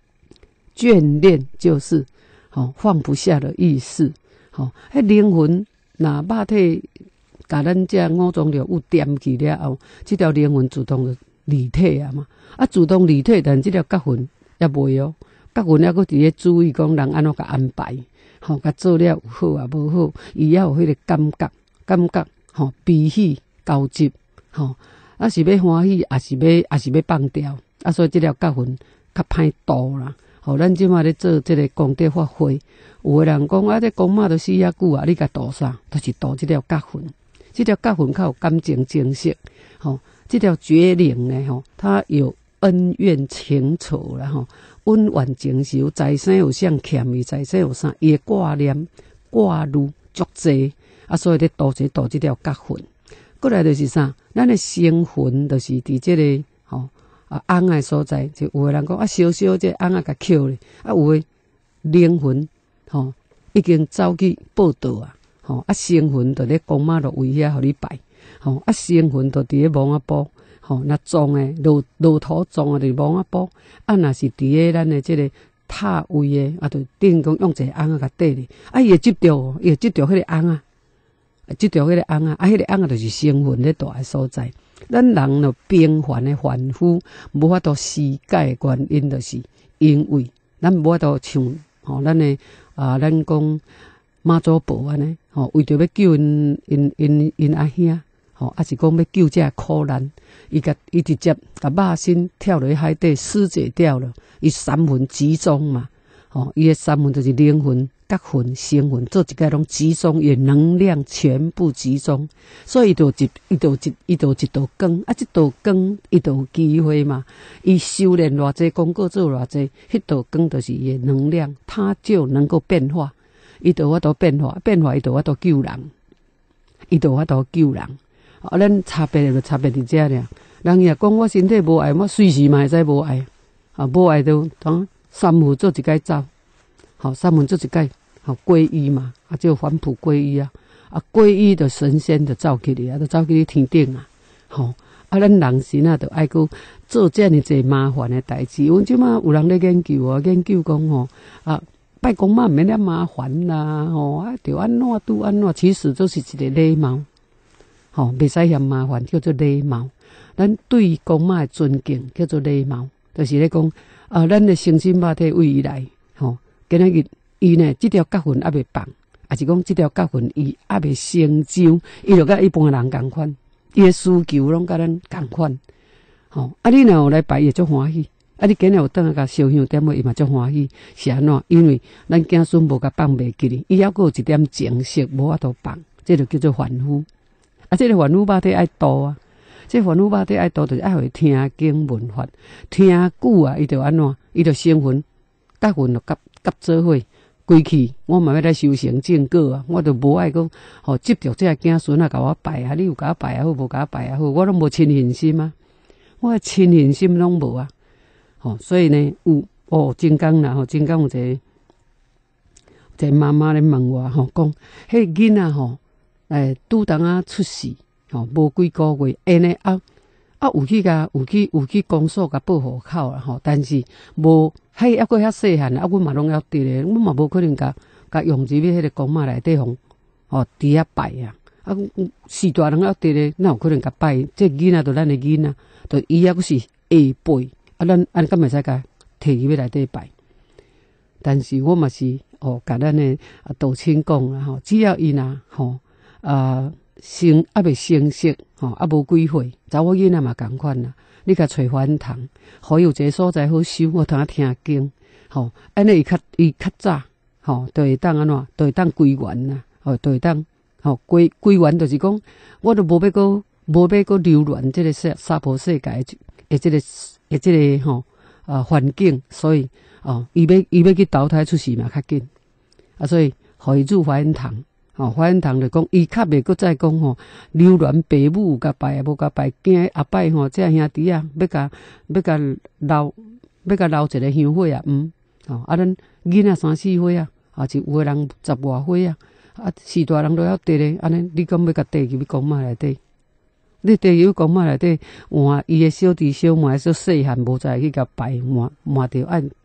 眷恋就是吼放不下的意思。吼，迄灵魂若肉体甲咱这五脏六腑掂去了后，这条灵魂自动就离体啊嘛。啊，自动离体，但这条角魂也未哦。角魂还佫伫咧注意讲人安怎甲安排，吼，甲做了有好啊无好，伊也有迄个感觉，感觉吼悲喜交集，吼，啊是要欢喜，也是要，也是要放掉，啊，所以这条角魂较歹度啦。吼，咱即马咧做这个功德法会，有个人讲啊，这公妈都死遐久啊，你甲度啥？都、就是度这条角魂，这条角魂较有感情精色，吼，这条绝灵呢，吼，它有恩怨情仇啦，吼，恩怨情仇，财生有啥欠伊，财生有啥，伊的挂念挂虑足济，啊，所以咧度这度这条角魂。过来就是啥？咱的生魂就是伫这个吼。啊，翁的所在，就有个人讲啊，烧烧这翁啊，甲捡咧，啊，有诶灵魂吼、哦，已经走去报道啊，吼、哦，啊，生魂就咧公妈就位遐，互你拜，吼、哦，啊，生魂就伫咧网啊埔，吼、哦，那葬诶路路途葬啊，伫网啊埔，啊，若是伫咧咱诶即个塔位诶，啊，就顶讲用一个翁啊甲缀咧，啊，伊会执着，伊会执着迄个翁啊，执着迄个翁啊，啊，迄、那个翁啊，就是生魂咧住诶所在。咱人就平凡的凡夫，无法度世界的原因，就是因为咱无法度像吼、哦，咱的啊，咱讲妈祖婆安尼，吼、哦，为着要救因因因因阿兄，吼、哦，还是讲要救这苦难，伊甲伊直接甲肉身跳落海底尸解掉了，伊三魂集中嘛，吼、哦，伊的三魂就是灵魂、角魂、生魂，做一个拢集中，伊能量全部集中，所以伊就一，伊就一，伊就一道光，啊，这道光伊就有机会嘛，伊修炼偌济，功课做偌济，迄道光就是伊的能量，它就能够变化，伊就法度变化，变化伊就法度救人，伊就法度救人。啊，咱差别就差别伫遮尔，人也讲我身体无爱，我随时嘛会使无爱，啊，无爱就当三魂做一界走。好，三魂做一界，好皈依嘛，啊，就返璞归依啊，啊，皈依的神仙就走起来啊，就走去天顶啊，好，啊，咱人神啊，就爱去做这样济麻烦的代志。阮即马有人咧研究啊，研究讲吼啊，拜公妈毋免遐麻烦啦，吼啊，着安怎拄安怎，其实就是一个礼貌，吼，袂使嫌麻烦，叫做礼貌。咱对公妈的尊敬叫做礼貌，就是咧讲啊，咱的生心肉体为伊来，吼。今仔日伊呢，这条角魂还未放，还是讲这条角魂伊还未成就，伊就甲一般人共款，伊的需求拢甲咱共款。吼、哦，啊，你若有来拜，伊足欢喜；啊，你今日有当甲烧香点火，伊嘛足欢喜。是安怎？因为咱子孙无甲放袂记哩，伊还佫有一点情色无法度放，这就叫做凡夫。啊，这个凡夫肉体爱度啊，这凡夫肉体爱度，就是爱会听经闻法，听久啊，伊就安怎？伊就生魂、角魂就甲。甲做伙归去，我嘛要来修成正果啊！我就无爱讲吼执着这子孙啊，甲我拜啊！你有甲我拜也好，无甲我拜也好，我拢无亲信心啊！我的亲信心拢无啊！吼，所以呢，有哦，真讲啦，吼，真讲有一个一个妈妈咧问我吼，讲迄囡仔吼，诶，拄当啊出世吼，无几个月，安尼啊啊有去甲有去有去公所甲报户口啦吼，但是无。嘿，还佫遐细汉，啊，阮嘛拢要伫咧，阮嘛无可能甲甲用入去迄个公妈内底吼，吼伫遐拜啊，啊，是大人要伫咧，哪有可能甲拜？这囡仔就咱的囡仔，就伊还佫是下辈，啊，咱安敢袂使甲摕入去内底拜？但是我嘛是哦，甲咱的啊道亲讲啦吼，只要伊若吼啊生还未成熟吼，啊无几岁，查某囡仔嘛共款啦。你甲找翻堂，好有一个所在好修，我通啊听经，吼，安尼伊较伊较早，吼，就会当安怎，就会当归元啦，吼，就会当，吼，归归元就是讲，我都无要搁无要搁留恋即个世娑婆世界诶，即个诶，即个吼啊环境，所以哦，伊要伊要去投胎出世嘛较紧，啊，所以互伊入翻堂。吼，法恩堂就讲，伊较袂搁再讲吼，留恋爸母有甲拜，无甲拜，惊后摆吼，这兄弟啊，要甲要甲留，要甲留一个香火啊，嗯，吼，啊，咱囡仔三四岁啊，啊，是有个人十外岁啊，啊，四大人都要缀咧，安尼，你讲要甲缀入去公妈内底，你缀入去公妈内底，换伊个小弟小妹说细汉无再去甲拜，换换着按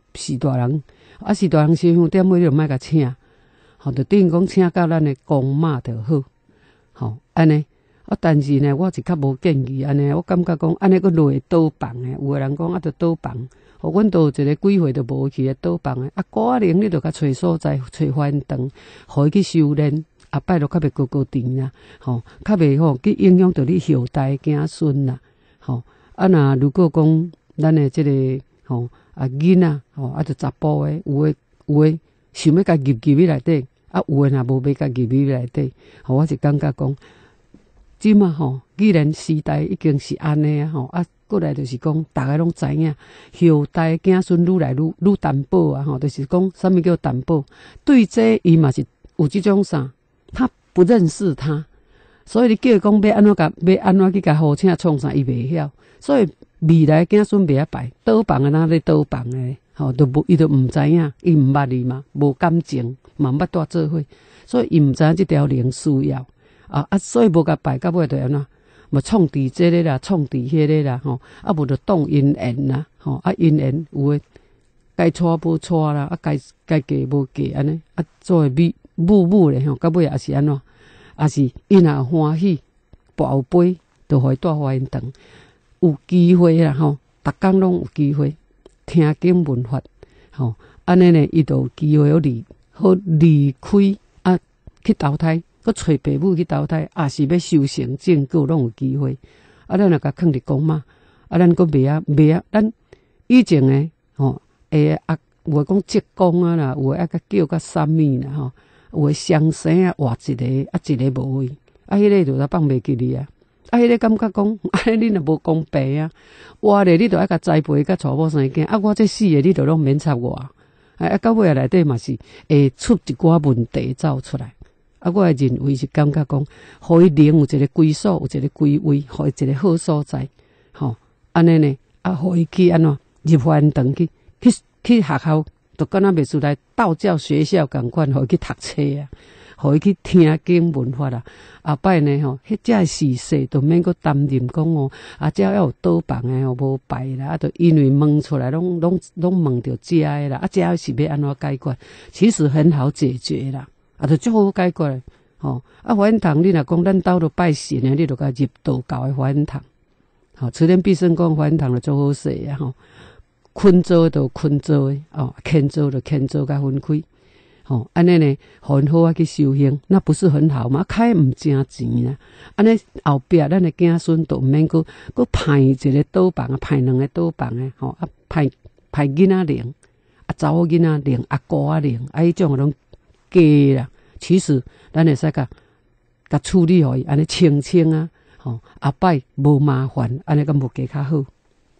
四大人，啊四大人烧香点尾，你就莫甲请，吼，就等于讲请到咱的公妈就好，吼，安尼。啊，但是呢，我是较无建议安尼，我感觉讲安尼个落倒房诶，有个人讲啊，着倒房，互阮倒一个几岁都无去诶倒房诶，啊，高龄你着甲找所在，找法院堂，互伊去修炼，后摆着较袂高高甜啦，吼，较袂吼去影响到你后代子孙啦，吼，啊，若如果讲咱诶即个吼啊囡仔吼啊，着查甫诶，有诶有诶想要甲入入去内底，啊，有诶若无要甲入去内底，吼，我是感觉讲。即嘛吼，既然时代已经是安尼啊吼，啊，过来就是讲，大家拢知影，后代子孙愈来愈愈担保啊吼，就是讲，啥物叫担保？对这伊嘛是有即种啥，他不认识他，所以你叫伊讲要安怎甲，要安怎去甲好请创啥，伊袂晓，所以未来子孙袂晓拜，倒房诶哪咧倒房诶，吼，都无伊都毋知影，伊毋捌你嘛，无感情，嘛毋捌带做伙，所以伊毋知影即条灵需要。啊啊，所以无甲拜到尾就安怎，无创伫这个啦，创伫迄个啦，吼，啊无就动因缘啦，吼，啊因缘有诶，该娶无娶啦，啊该该嫁无嫁安尼，啊做诶母母母咧吼，到尾也是安怎，也是因也欢喜，宝贝就互伊带法院堂，有机会啦吼，逐工拢有机会听经闻法，吼，安尼呢，伊就有机会好离好离开啊，去投胎。佮找爸母去投胎，也是要修成正果，拢有机会。啊，咱若甲囥伫公妈，啊，咱佮袂啊袂啊，咱以前诶吼，诶啊，有诶讲职工啊啦，有诶啊甲叫甲啥物啦吼，有诶双生啊活一个，啊一个无去，啊，迄个就得放袂记哩啊。啊，迄个感觉讲，安尼你若无公平啊，活咧你着爱甲栽培甲娶某生囝，啊，我这死诶你着拢免插我，啊，到尾内底嘛是会出一寡问题走出来。啊，我认为是感觉讲，互伊灵有一个归属，有一个归位，互伊一个好所在，吼，安尼呢，啊，互伊去安怎入法院堂去，去去学校，就敢若袂输来道教学校共款，互伊去读册啊，互伊去听经闻法啊，后摆呢吼，迄只时势都免阁担任讲哦，啊，只要有倒房诶吼无拜啦，啊，就因为问出来拢拢拢问着遮诶啦，啊，遮是要安怎解决？其实很好解决啦。啊，就足好解决嘞，吼！啊，法院堂你若讲咱兜着拜神诶，你着甲入道教诶法院堂，吼！慈天必胜宫法院堂就足好势啊，吼！坤做就坤做诶，哦，欠做就欠做甲分开，吼！安尼呢，互因好啊去修行，那不是很好吗？开毋正钱啦，安尼后壁咱诶子孙都毋免阁阁派一个倒房啊，派两个倒房诶，吼！啊，派派囡仔灵，啊，查某囡仔灵，啊，姑仔灵，啊，迄种拢。假啦，其实咱会使甲甲处理互伊安尼清清啊，吼、哦，后摆无麻烦，安尼敢无加较好。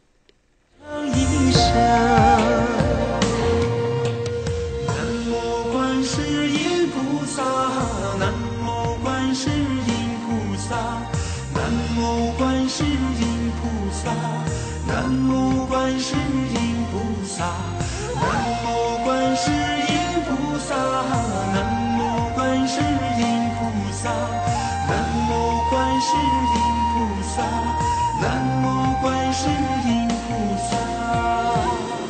南无观世音菩萨，南无观世音菩萨，南无观世音菩萨，南无观世音菩萨，南无观世音菩萨。南无观世音菩萨，南无观世音菩萨，南无观世音菩萨。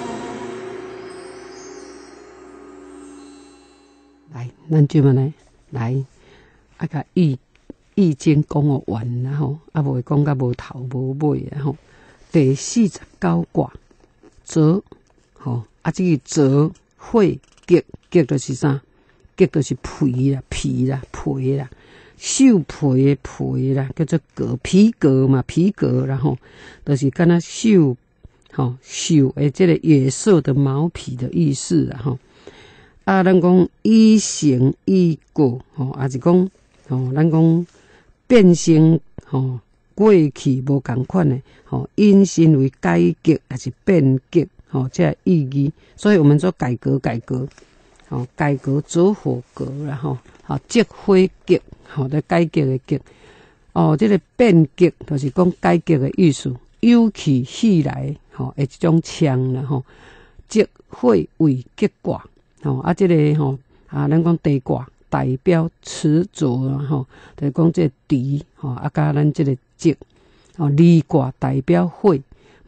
来，咱即么呢？来，啊甲易易经讲个完，然后啊无讲甲无头无尾，然后第四十九卦，泽，吼啊，这个泽会吉吉就是啥？吉就是皮啦、皮啦、皮啦，兽皮的皮啦，叫做革皮革嘛，皮革，然后就是敢若兽，吼兽的这个野兽的毛皮的意思啦，吼。啊，咱讲以形以果，吼，也是讲，吼，咱讲变形，吼，过去无共款的，吼，因心为改革还是变革，吼，这个意义。所以我们说改革，改革。哦，改革走火革啦吼，吼积灰革，吼在改革的革，哦，这个变革就是讲改革的意思，有气起来，吼，诶，这种枪啦吼，积灰为结卦，吼啊，这个吼啊，咱讲地卦代表持着啦吼，就是讲这地吼啊，加咱这个积，哦，离卦代表火，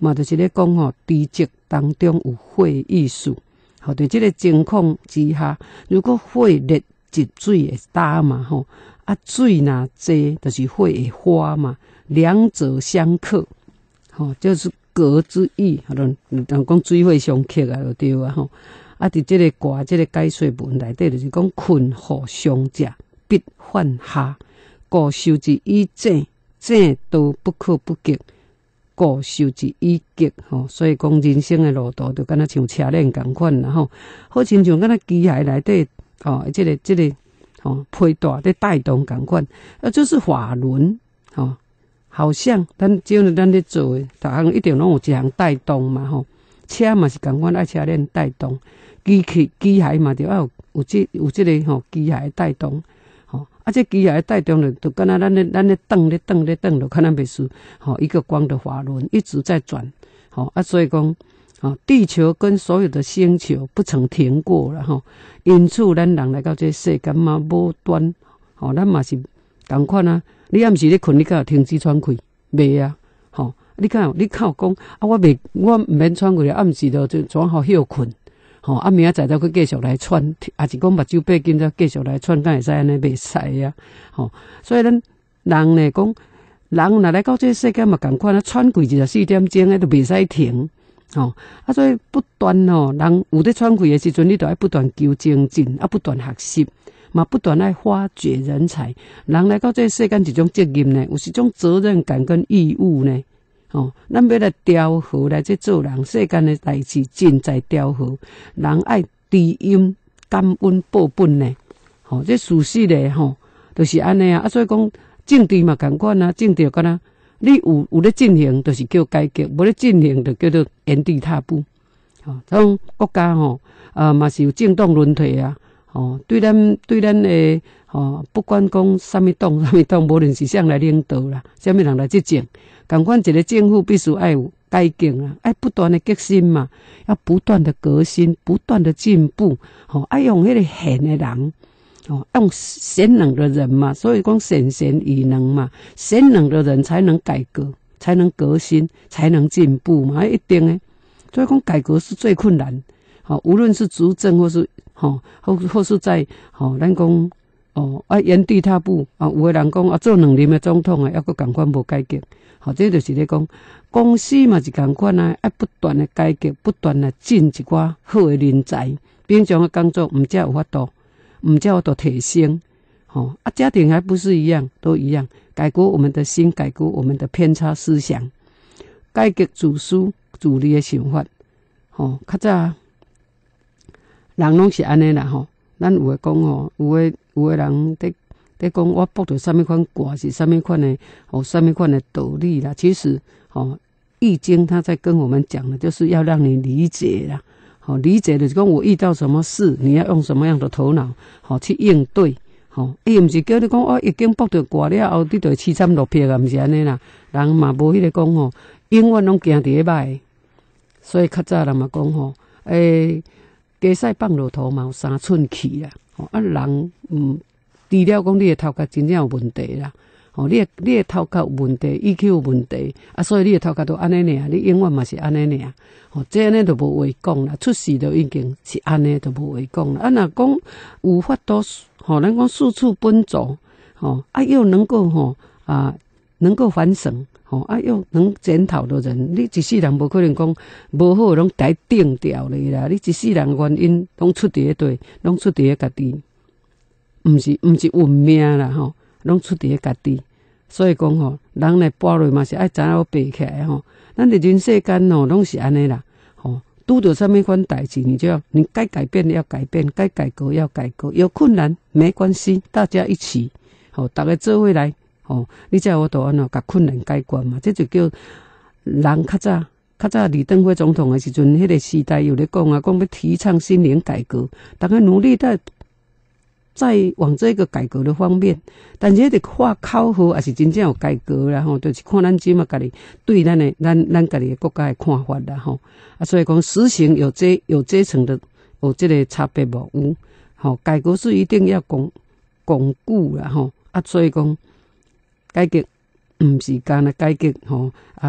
嘛就是咧讲吼，知识当中有火意思。吼，伫即个情况之下，如果火热，积水会大嘛吼，啊水若济，就是火会花嘛，两者相克，吼，就是隔之意，吼，人人讲水火相克啊，就对啊吼。啊，伫即个卦，即个解说文内底就是讲困祸相借，必犯下，故受之以正，正道不可不及。故受之以极吼，所以讲人生的路途就敢若像车轮共款啦吼，好亲像敢若机械内底哦，即、這个即、這个哦配带在带动共款，啊就是法轮吼，好像咱只要咱咧做诶，逐项一定拢有一项带动嘛吼，车嘛是共款爱车轮带动，机器机械嘛就要有有即有即个吼机械带动。吼，啊，这机械带动了，就敢若咱咧咱咧转咧转咧转，就看咱袂输。吼，一个光的法轮一直在转。吼啊，所以讲，吼，地球跟所有的星球不曾停过了吼。因此，咱人来到这世间嘛无断。吼，咱嘛是同款啊。你暗时咧困，你敢有停止喘气？袂啊。吼，你敢有你敢有讲啊？我袂，我毋免喘气，暗时就就转好休困。吼，啊，明仔载再去继续来喘，也是讲目睭闭紧，再继续来喘，敢会使安尼袂使啊？吼，所以咱人呢讲，人若来到这个世界嘛，共款啊，喘气二十四点钟，迄都袂使停。吼，啊，所以不断吼，人有咧喘气的时阵，你都要不断求精进，啊，不断学习，嘛不断来发掘人才。人来到这个世间，一种责任呢，有一种责任感跟义务呢。哦，咱要来调和来这做人，世间的代志尽在调和。人爱知音、感恩、报本呢。吼、哦，这事实咧吼，就是安尼啊。啊，所以讲政治嘛共款啊，政治敢若你有有咧进行，就是叫改革；无咧进行，就叫做原地踏步。吼、哦，种国家吼，呃嘛是有政党轮替啊。吼、哦，对咱对咱诶，吼、哦，不管讲啥物党、啥物党，无论是谁来领导啦，啥物人来执政。同款一个政府必须爱有改进啊，爱不断的革新嘛，要不断的革新，不断的进步，吼、哦，爱用迄个贤的人，哦，用贤能的人嘛，所以讲贤贤与能嘛，贤能的人才能改革，才能革新，才能进步嘛，一定的。所以讲改革是最困难，好、哦，无论是执政或是吼、哦，或或是在吼，咱、哦、讲哦啊原地踏步啊，有的人讲啊做两任的总统啊，抑阁共款无改革。好，这就是咧讲，公司嘛是共款啊，要不断的改革，不断的进一寡好的人才，平常的工作唔才有法度，唔才有法度提升。哦，啊，家庭还不是一样，都一样，改革我们的心，改革我们的偏差思想，改革自私自利的想法。吼、哦，较早人拢是安尼啦吼，咱有诶讲吼，有诶有诶人伫。咧讲我卜到什么款卦是什么款的哦，什么款的道理啦？其实哦，《易经》它在跟我们讲的，就是要让你理解啦。好、哦，理解的就是讲我遇到什么事，你要用什么样的头脑好、哦、去应对。好、哦，伊毋是叫你讲哦，已经卜到卦了后，你就凄惨落魄啊，毋是安尼啦。人嘛无迄个讲吼，永远拢行伫咧歹。所以较早人嘛讲吼，诶，鸡屎放落土嘛有三寸气啦。哦，啊人嗯。除了讲你的头壳真正有问题啦，哦，你的你的头壳有问题 ，E Q 有问题，啊，所以你的头壳都安尼尔，你永远嘛是安尼尔，哦，这安尼都无话讲啦，出事都已经是安尼都无话讲啦。啊，若讲有法度，吼、哦，咱讲四处奔走，吼、哦，啊，又能够吼、哦、啊，能够反省，吼、哦，啊，又能检讨的人，你一世人无可能讲无好拢改定掉咧啦，你一世人原因拢出伫咧对，拢出伫咧家己。毋是毋是运命啦吼，拢出伫咧家己，所以讲吼，人来跋落嘛是爱知影爬起来吼。咱伫人世间吼，拢是安尼啦吼。拄到什么款代志，你就要你该改变要改变，该改革要改革。有困难没关系，大家一起吼，大家做伙来吼，你才有度安怎甲困难解决嘛。这就叫人较早较早李登辉总统的时阵，迄个时代有咧讲啊，讲要提倡心灵改革，大家努力在。在往这个改革的方面，但是迄个话口号也是真正有改革啦吼，就是看咱即嘛家己对咱的咱咱家己的国家的看法啦吼，啊，所以讲实行有这有这层的有这个差别无有，吼，改革是一定要巩巩固啦吼，啊，所以讲改革毋是干那改革吼啊，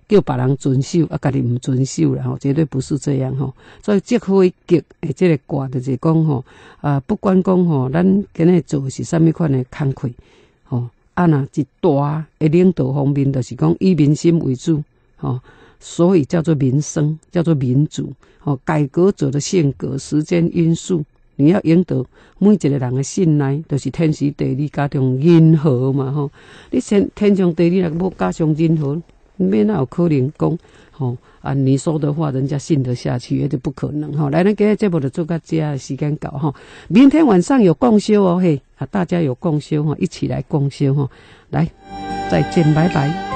叫别人遵守，啊，家己唔遵守啦吼，绝对不是这样吼。所以即火极诶，即个卦就是讲吼，啊，不管讲吼，咱今日做是啥物款诶工课，吼，啊若一大诶领导方面，就是讲以民心为主，吼，所以叫做民生，叫做民主，吼，改革者的性格、时间因素。你要赢得每一个人的信赖，就是天时地利加上人和嘛吼。你天天上地利若无加上人和，咩哪有可能讲吼啊？你说的话，人家信得下去，也就不可能吼。来，咱今日节目就做到这，时间到吼。明天晚上有共修哦嘿，啊，大家有共修吼，一起来共修吼。来，再见，拜拜。